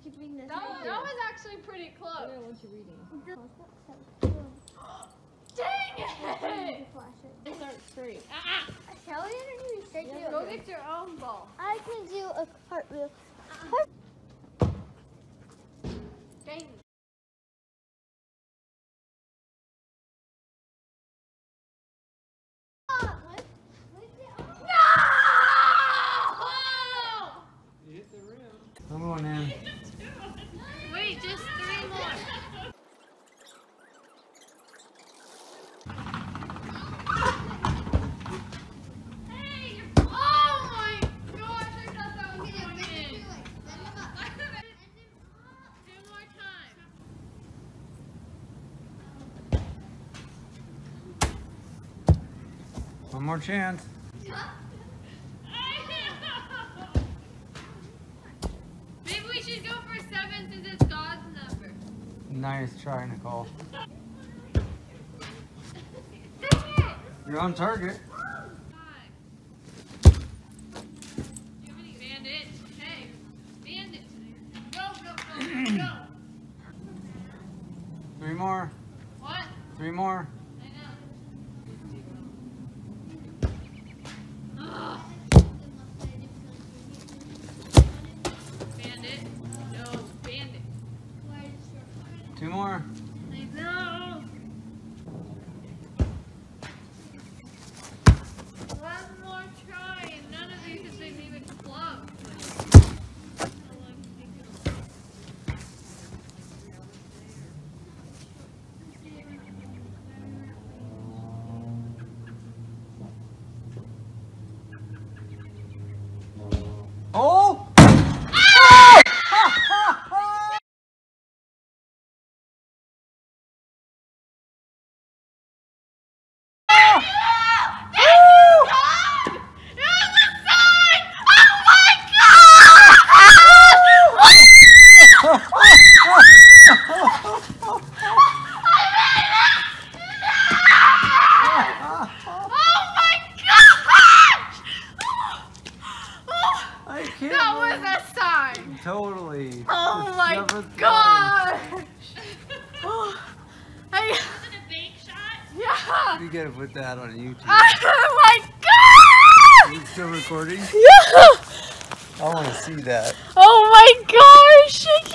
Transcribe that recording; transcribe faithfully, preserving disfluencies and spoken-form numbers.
keep reading this. That, that was actually pretty close. I don't know what you're reading. Dang it! It starts straight. Ah, Kelly and you straight Yeah, to go get your own ball. I can do a cartwheel. Dang it. You hit the rim. I'm going in. Wait, just three more. Hey, you're... Oh my gosh, I thought that was going in. Two more times. One more chance. Maybe we should go for seven since it's God's number. Nice try, Nicole. Dang it! You're on target. Five. Do you have any bandit? Hey, bandit. Go, go, go, go. Three more. What? Three more. I know. Ugh. Bandit. No, bandit. Two more. I know. One more try, and none of these have been even close. Oh! I can't That believe- was a sign. Totally. Oh The my seventh gosh. Oh, I, Was it a big shot? yeah. one. You gotta put that on YouTube. Oh my god. Are you still recording? Yeah. I want to see that. Oh my gosh.